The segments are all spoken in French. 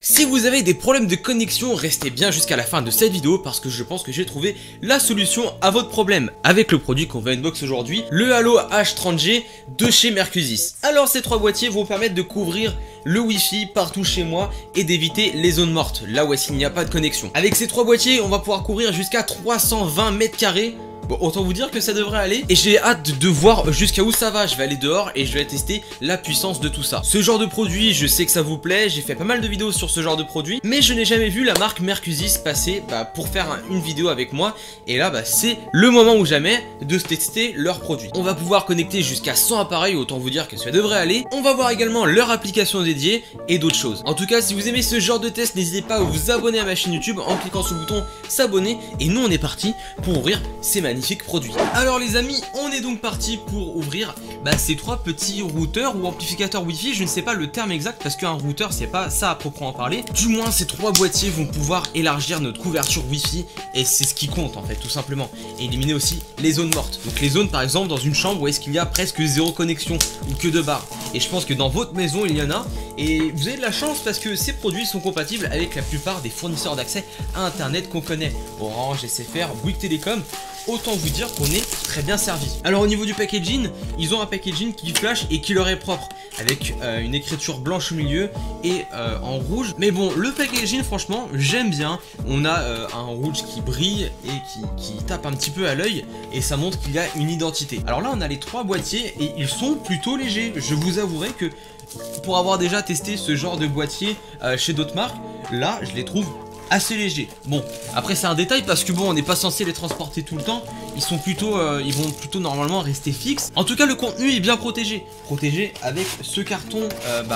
Si vous avez des problèmes de connexion, restez bien jusqu'à la fin de cette vidéo parce que je pense que j'ai trouvé la solution à votre problème avec le produit qu'on va unbox aujourd'hui, le Halo H30G de chez Mercusis. Alors ces trois boîtiers vont permettre de couvrir le Wi-Fi partout chez moi et d'éviter les zones mortes, là où il n'y a pas de connexion. Avec ces trois boîtiers, on va pouvoir couvrir jusqu'à 320 mètres carrés. Bon, autant vous dire que ça devrait aller et j'ai hâte de voir jusqu'à où ça va. Je vais aller dehors et je vais tester la puissance de tout ça. Ce genre de produit, je sais que ça vous plaît, j'ai fait pas mal de vidéos sur ce genre de produit, mais je n'ai jamais vu la marque Mercusis passer pour faire une vidéo avec moi. Et là, c'est le moment ou jamais de tester leurs produits. On va pouvoir connecter jusqu'à 100 appareils, autant vous dire que ça devrait aller. On va voir également leur application dédiée et d'autres choses. En tout cas, si vous aimez ce genre de test, n'hésitez pas à vous abonner à ma chaîne YouTube en cliquant sur le bouton s'abonner. Et nous, on est parti pour ouvrir ces magnifiques produits. Alors les amis, on est donc parti pour ouvrir ces trois petits routeurs ou amplificateurs Wi-Fi. Je ne sais pas le terme exact parce qu'un routeur c'est pas ça à proprement parler. Du moins ces trois boîtiers vont pouvoir élargir notre couverture Wi-Fi et c'est ce qui compte en fait tout simplement. Et éliminer aussi les zones mortes. Donc les zones par exemple dans une chambre où est-ce qu'il y a presque zéro connexion ou que 2 barres. Et je pense que dans votre maison il y en a. Et vous avez de la chance parce que ces produits sont compatibles avec la plupart des fournisseurs d'accès à internet qu'on connaît. Orange, SFR, Bouygues Télécom. Autant vous dire qu'on est très bien servi. Alors au niveau du packaging, ils ont un packaging qui flash et qui leur est propre avec une écriture blanche au milieu et en rouge. Mais bon, le packaging franchement j'aime bien. On a un rouge qui brille et qui tape un petit peu à l'œil et ça montre qu'il y a une identité. Alors là on a les trois boîtiers et ils sont plutôt légers. Je vous avouerai que pour avoir déjà testé ce genre de boîtier chez d'autres marques, là je les trouve assez léger. Bon, après c'est un détail parce que bon, on n'est pas censé les transporter tout le temps. Ils sont plutôt, ils vont plutôt normalement rester fixes. En tout cas, le contenu est bien protégé. Protégé avec ce carton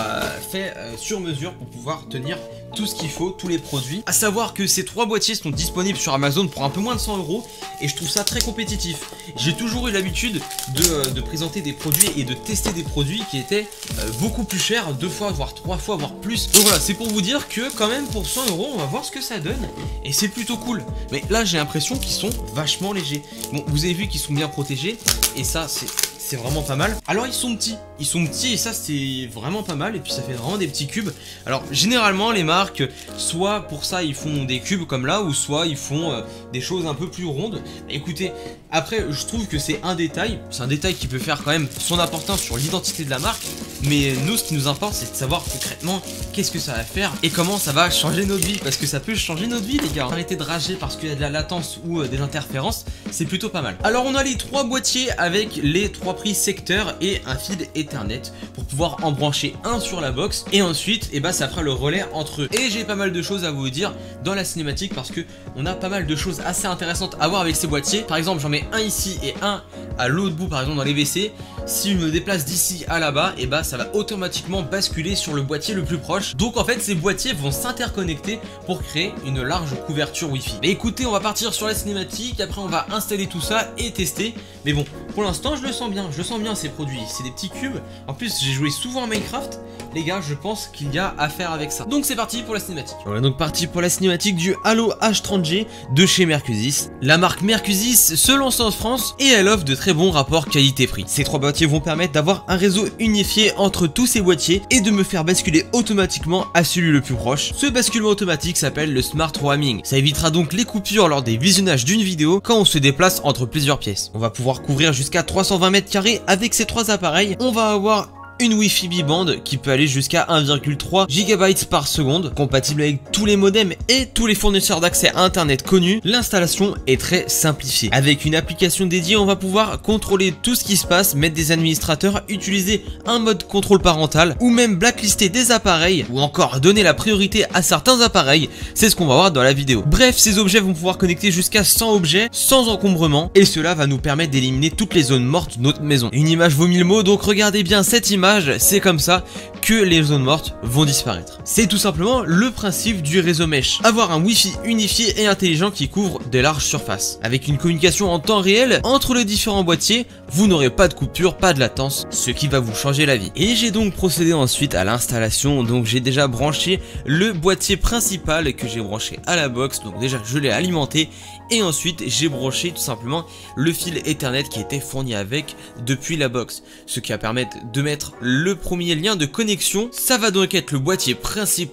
fait sur mesure pour pouvoir tenir tout ce qu'il faut, tous les produits. À savoir que ces trois boîtiers sont disponibles sur Amazon pour un peu moins de 100 € et je trouve ça très compétitif. J'ai toujours eu l'habitude de présenter des produits et de tester des produits qui étaient beaucoup plus chers, 2 fois, voire 3 fois, voire plus. Donc voilà, c'est pour vous dire que quand même pour 100 €, on va voir ce que ça donne et c'est plutôt cool. Mais là, j'ai l'impression qu'ils sont vachement légers. Bon, vous avez vu qu'ils sont bien protégés et ça, c'est vraiment pas mal. Alors ils sont petits et ça c'est vraiment pas mal. Et puis ça fait vraiment des petits cubes. Alors généralement les marques, soit pour ça ils font des cubes comme là, ou soit ils font des choses un peu plus rondes. Écoutez, après je trouve que c'est un détail. C'est un détail qui peut faire quand même son importance sur l'identité de la marque. Mais nous, ce qui nous importe, c'est de savoir concrètement qu'est-ce que ça va faire et comment ça va changer notre vie. Parce que ça peut changer notre vie les gars. Arrêtez de rager parce qu'il y a de la latence ou des interférences, c'est plutôt pas mal. Alors on a les trois boîtiers avec les trois prises secteur et un fil Ethernet pour pouvoir en brancher un sur la box. Et ensuite, ça fera le relais entre eux. Et j'ai pas mal de choses à vous dire dans la cinématique parce que on a pas mal de choses assez intéressantes à voir avec ces boîtiers. Par exemple, j'en mets un ici et un à l'autre bout, par exemple dans les WC. Si je me déplace d'ici à là-bas, ça va automatiquement basculer sur le boîtier le plus proche. Donc en fait ces boîtiers vont s'interconnecter pour créer une large couverture Wi-Fi. Mais écoutez, on va partir sur la cinématique, après on va installer tout ça et tester. Mais bon, pour l'instant je le sens bien, ces produits. C'est des petits cubes. En plus j'ai joué souvent à Minecraft. Les gars, je pense qu'il y a à faire avec ça. Donc c'est parti pour la cinématique. On est donc parti pour la cinématique du Halo H30G de chez Mercusis. La marque Mercusis se lance en France et elle offre de très bons rapports qualité-prix. Ces trois boîtiers vont permettre d'avoir un réseau unifié entre tous ces boîtiers et de me faire basculer automatiquement à celui le plus proche. Ce basculement automatique s'appelle le Smart Roaming. Ça évitera donc les coupures lors des visionnages d'une vidéo quand on se déplace entre plusieurs pièces. On va pouvoir couvrir jusqu'à 320 mètres carrés avec ces trois appareils. On va avoir une Wi-Fi bi-band qui peut aller jusqu'à 1,3 GB par seconde, compatible avec tous les modems et tous les fournisseurs d'accès à internet connus. L'installation est très simplifiée. Avec une application dédiée, on va pouvoir contrôler tout ce qui se passe, mettre des administrateurs, utiliser un mode contrôle parental ou même blacklister des appareils ou encore donner la priorité à certains appareils. C'est ce qu'on va voir dans la vidéo. Bref, ces objets vont pouvoir connecter jusqu'à 100 objets sans encombrement et cela va nous permettre d'éliminer toutes les zones mortes de notre maison. Une image vaut 1000 mots, donc regardez bien cette image. C'est comme ça que les zones mortes vont disparaître. C'est tout simplement le principe du réseau mesh. Avoir un Wi-Fi unifié et intelligent qui couvre de larges surfaces. Avec une communication en temps réel entre les différents boîtiers, vous n'aurez pas de coupure, pas de latence, ce qui va vous changer la vie. Et j'ai donc procédé ensuite à l'installation. Donc j'ai déjà branché le boîtier principal que j'ai branché à la box. Donc déjà je l'ai alimenté et ensuite j'ai branché tout simplement le fil Ethernet qui était fourni avec depuis la box. Ce qui va permettre de mettre le premier lien de connexion. Ça va donc être le boîtier principal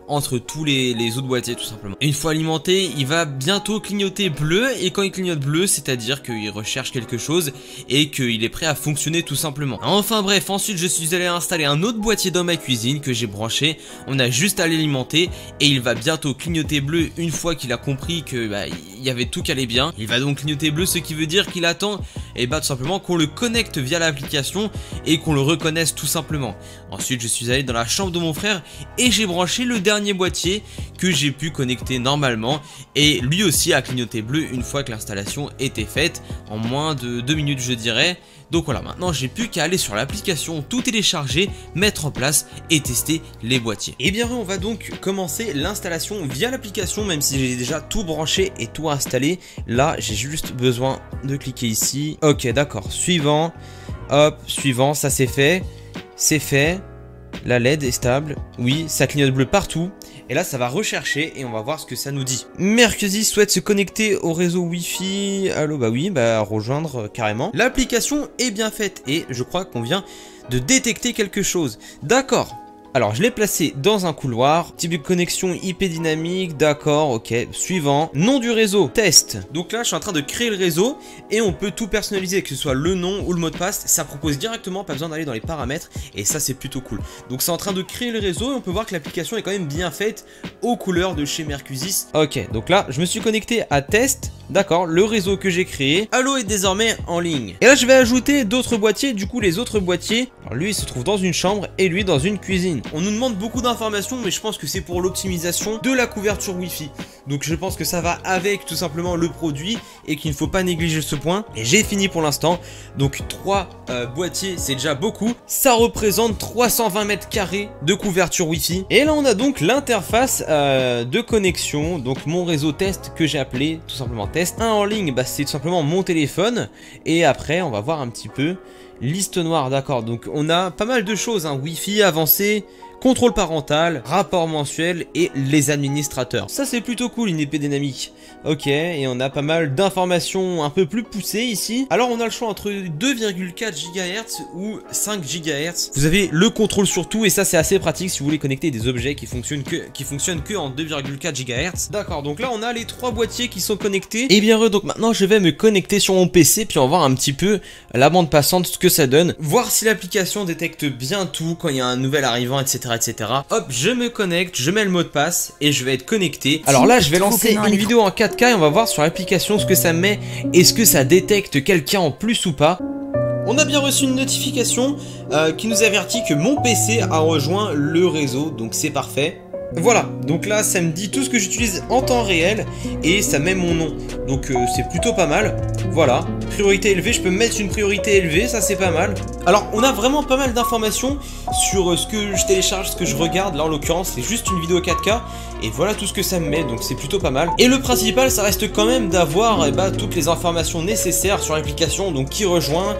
entre tous les autres boîtiers tout simplement. Et une fois alimenté, il va bientôt clignoter bleu, et quand il clignote bleu, c'est-à-dire qu'il recherche quelque chose et qu'il est prêt à fonctionner tout simplement. Enfin bref, ensuite je suis allé installer un autre boîtier dans ma cuisine que j'ai branché, on a juste à l'alimenter et il va bientôt clignoter bleu une fois qu'il a compris que il y avait tout qui allait bien. Il va donc clignoter bleu, ce qui veut dire qu'il attend tout simplement qu'on le connecte via l'application et qu'on le reconnaisse tout simplement. Ensuite je suis allé dans la chambre de mon frère et j'ai branché le dernier boîtier que j'ai pu connecter normalement, et lui aussi a clignoté bleu une fois que l'installation était faite, en moins de 2 minutes je dirais. Donc voilà, maintenant j'ai plus qu'à aller sur l'application, tout télécharger, mettre en place et tester les boîtiers. Et bien on va donc commencer l'installation via l'application, même si j'ai déjà tout branché et tout installé. Là j'ai juste besoin de cliquer ici. Ok d'accord, suivant, hop, suivant, ça c'est fait. C'est fait, la LED est stable, oui, ça clignote bleu partout. Et là ça va rechercher et on va voir ce que ça nous dit. Mercusis souhaite se connecter au réseau Wi-Fi. Allô, bah oui, rejoindre carrément. L'application est bien faite et je crois qu'on vient de détecter quelque chose. D'accord. Alors je l'ai placé dans un couloir, type de connexion IP dynamique, d'accord, ok, suivant, nom du réseau, test. Donc là je suis en train de créer le réseau et on peut tout personnaliser, que ce soit le nom ou le mot de passe, ça propose directement, pas besoin d'aller dans les paramètres et ça c'est plutôt cool. Donc c'est en train de créer le réseau et on peut voir que l'application est quand même bien faite aux couleurs de chez Mercusis. Ok, donc là je me suis connecté à test, d'accord, le réseau que j'ai créé, Halo est désormais en ligne. Et là je vais ajouter d'autres boîtiers, du coup les autres boîtiers, alors lui il se trouve dans une chambre et lui dans une cuisine. On nous demande beaucoup d'informations, mais je pense que c'est pour l'optimisation de la couverture Wi-Fi. Donc je pense que ça va avec tout simplement le produit et qu'il ne faut pas négliger ce point. Et j'ai fini pour l'instant. Donc 3 boîtiers, c'est déjà beaucoup. Ça représente 320 mètres carrés de couverture Wi-Fi. Et là on a donc l'interface de connexion. Donc mon réseau test que j'ai appelé tout simplement test. Un en ligne, c'est tout simplement mon téléphone. Et après on va voir un petit peu liste noire, d'accord. Donc on a pas mal de choses, hein. Wi-Fi avancé, contrôle parental, rapport mensuel et les administrateurs. Ça c'est plutôt cool, une épée dynamique. Ok, et on a pas mal d'informations un peu plus poussées ici. Alors on a le choix entre 2,4 GHz ou 5 GHz. Vous avez le contrôle sur tout et ça c'est assez pratique si vous voulez connecter des objets qui fonctionnent que en 2,4 GHz. D'accord, donc là on a les 3 boîtiers qui sont connectés. Et bien donc maintenant je vais me connecter sur mon PC puis on va voir un petit peu la bande passante, ce que ça donne. Voir si l'application détecte bien tout quand il y a un nouvel arrivant, etc. etc. Hop, je me connecte, je mets le mot de passe et je vais être connecté. Alors là je vais lancer une vidéo en 4K et on va voir sur l'application ce que ça met. Est-ce que ça détecte quelqu'un en plus ou pas? On a bien reçu une notification qui nous avertit que mon PC a rejoint le réseau, donc c'est parfait. Voilà, donc là ça me dit tout ce que j'utilise en temps réel et ça met mon nom, donc c'est plutôt pas mal. Voilà, priorité élevée, je peux mettre une priorité élevée, ça c'est pas mal. Alors on a vraiment pas mal d'informations sur ce que je télécharge, ce que je regarde. Là en l'occurrence c'est juste une vidéo 4K et voilà tout ce que ça me met, donc c'est plutôt pas mal. Et le principal ça reste quand même d'avoir toutes les informations nécessaires sur l'application, donc qui rejoint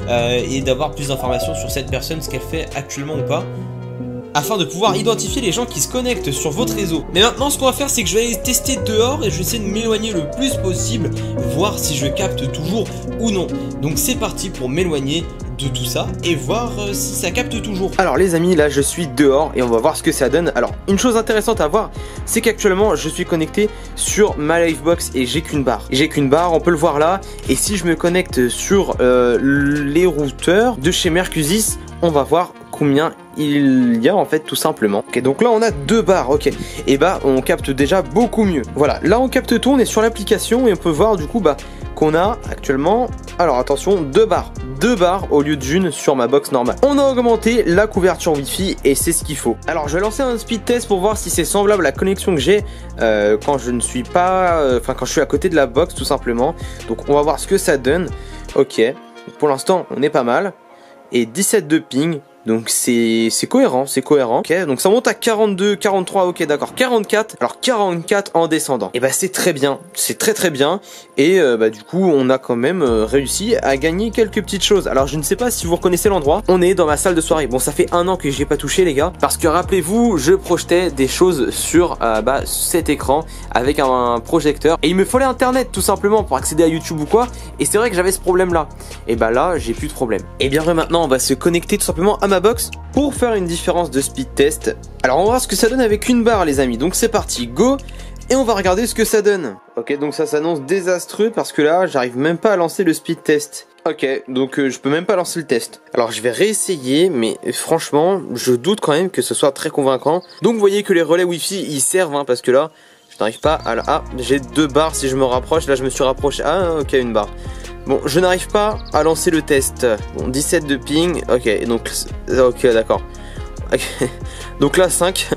et d'avoir plus d'informations sur cette personne, ce qu'elle fait actuellement ou pas, afin de pouvoir identifier les gens qui se connectent sur votre réseau. Mais maintenant ce qu'on va faire c'est que je vais aller tester dehors et je vais essayer de m'éloigner le plus possible, voir si je capte toujours ou non. Donc c'est parti pour m'éloigner de tout ça et voir si ça capte toujours. Alors les amis, là je suis dehors et on va voir ce que ça donne. Alors une chose intéressante à voir, c'est qu'actuellement je suis connecté sur ma Livebox et j'ai qu'une barre. J'ai qu'une barre, on peut le voir là. Et si je me connecte sur les routeurs de chez Mercusis, on va voir combien il y a en fait tout simplement. Ok, donc là on a 2 barres, ok. Et on capte déjà beaucoup mieux. Voilà, là on capte tout, on est sur l'application et on peut voir du coup qu'on a actuellement, alors attention, 2 barres. 2 barres au lieu d'une sur ma box normale. On a augmenté la couverture Wi-Fi et c'est ce qu'il faut. Alors je vais lancer un speed test pour voir si c'est semblable à la connexion que j'ai quand je ne suis pas, quand je suis à côté de la box tout simplement. Donc on va voir ce que ça donne. Ok, pour l'instant on est pas mal. Et 17 de ping. Donc c'est cohérent, c'est cohérent. Ok, donc ça monte à 42, 43, ok d'accord, 44. Alors 44 en descendant. Et c'est très bien, c'est très bien. Et du coup on a quand même réussi à gagner quelques petites choses. Alors je ne sais pas si vous reconnaissez l'endroit. On est dans ma salle de soirée. Bon ça fait 1 an que j'y ai pas touché les gars. Parce que rappelez-vous, je projetais des choses sur cet écran avec un projecteur. Et il me fallait internet tout simplement pour accéder à YouTube ou quoi. Et c'est vrai que j'avais ce problème là. Et là j'ai plus de problème. Et bien maintenant on va se connecter tout simplement à ma ma box pour faire une différence de speed test. Alors on va voir ce que ça donne avec une barre les amis, donc c'est parti, go. Et on va regarder ce que ça donne. Ok, donc ça s'annonce désastreux parce que là j'arrive même pas à lancer le speed test. Ok, donc je peux même pas lancer le test. Alors je vais réessayer, mais franchement je doute quand même que ce soit très convaincant. Donc vous voyez que les relais wifi ils servent parce que là je n'arrive pas à... Ah, j'ai 2 barres si je me rapproche, là je me suis rapproché. Ah ok, une barre. Bon, je n'arrive pas à lancer le test. Bon, 17 de ping. Ok, donc... Ok, d'accord. Okay. Donc là, 5.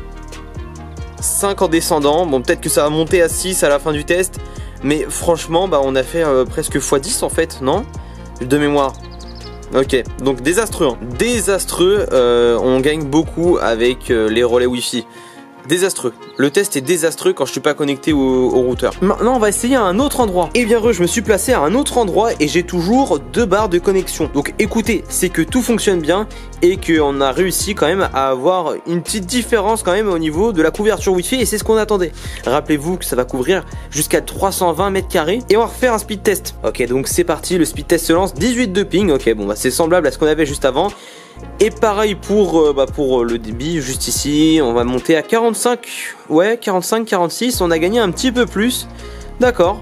5 en descendant. Bon, peut-être que ça va monter à 6 à la fin du test. Mais franchement, bah, on a fait presque x10 en fait, non? De mémoire. Ok, donc désastreux. Hein. Désastreux. On gagne beaucoup avec les relais Wi-Fi. Désastreux. Le test est désastreux quand je suis pas connecté au routeur. Maintenant on va essayer à un autre endroit. Et bien je me suis placé à un autre endroit et j'ai toujours 2 barres de connexion. Donc écoutez, c'est que tout fonctionne bien et qu'on a réussi quand même à avoir une petite différence quand même au niveau de la couverture Wi-Fi et c'est ce qu'on attendait. Rappelez-vous que ça va couvrir jusqu'à 320 mètres carrés et on va refaire un speed test. Ok, donc c'est parti, le speed test se lance, 18 de ping. Ok, bon bah c'est semblable à ce qu'on avait juste avant. Et pareil pour le débit, juste ici, on va monter à 45, ouais 45, 46, on a gagné un petit peu plus, d'accord,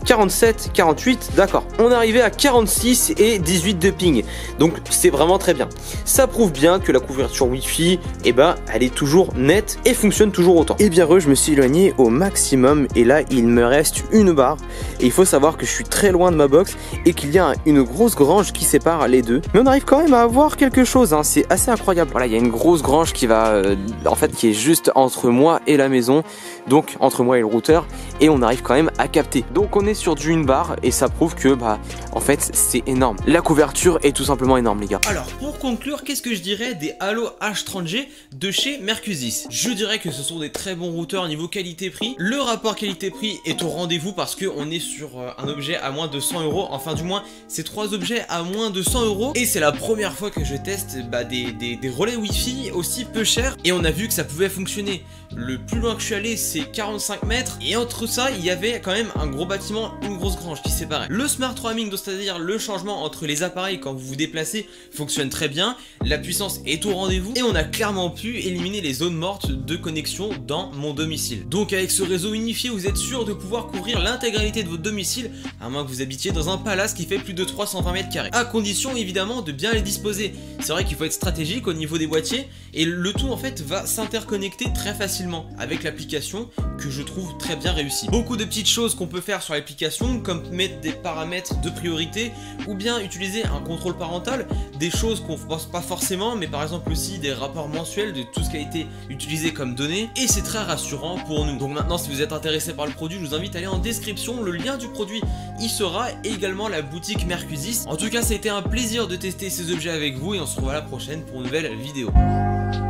47, 48, d'accord. On est arrivé à 46 et 18 de ping, donc c'est vraiment très bien. Ça prouve bien que la couverture Wi-Fi, elle est toujours nette et fonctionne toujours autant. Et bien je me suis éloigné au maximum et là il me reste une barre. Et il faut savoir que je suis très loin de ma box et qu'il y a une grosse grange qui sépare les deux. Mais on arrive quand même à avoir quelque chose, hein. C'est assez incroyable. Voilà, il y a une grosse grange qui va, qui est juste entre moi et la maison, donc entre moi et le routeur, et on arrive quand même à capter. Donc on est sur du 1 barre et ça prouve que en fait c'est énorme. La couverture est tout simplement énorme les gars. Alors pour conclure, qu'est-ce que je dirais des Halo H30G de chez Mercusis? Je dirais que ce sont des très bons routeurs niveau qualité-prix. Le rapport qualité-prix est au rendez-vous parce qu'on est sur un objet à moins de 100 €. Enfin du moins c'est 3 objets à moins de 100 € et c'est la première fois que je teste des relais Wi-Fi aussi peu chers et on a vu que ça pouvait fonctionner. Le plus loin que je suis allé c'est 45 mètres et entre ça il y avait quand même un gros bâtiment, une grosse grange qui séparait. Le smart roaming, c'est-à-dire le changement entre les appareils quand vous vous déplacez, fonctionne très bien. La puissance est au rendez-vous et on a clairement pu éliminer les zones mortes de connexion dans mon domicile. Donc avec ce réseau unifié vous êtes sûr de pouvoir couvrir l'intégralité de votre domicile à moins que vous habitiez dans un palace qui fait plus de 320 mètres carrés. À condition évidemment de bien les disposer. C'est vrai qu'il faut être stratégique au niveau des boîtiers et le tout en fait va s'interconnecter très facilement avec l'application que je trouve très bien réussie. Beaucoup de petites choses qu'on peut faire sur l'application comme mettre des paramètres de priorité ou bien utiliser un contrôle parental, des choses qu'on ne pense pas forcément mais par exemple aussi des rapports mensuels de tout ce qui a été utilisé comme données et c'est très rassurant pour nous. Donc maintenant si vous êtes intéressé par le produit je vous invite à aller en description, le lien du produit y sera et également la boutique Mercusis. En tout cas ça a été un plaisir de tester ces objets avec vous et on se retrouve à la prochaine pour une nouvelle vidéo.